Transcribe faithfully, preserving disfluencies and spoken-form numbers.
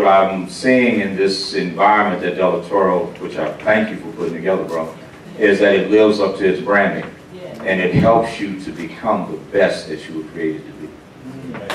what I'm seeing in this environment that Delatorro, which I thank you for putting together, bro, is that it lives up to its branding. And it helps you to become the best that you were created to be.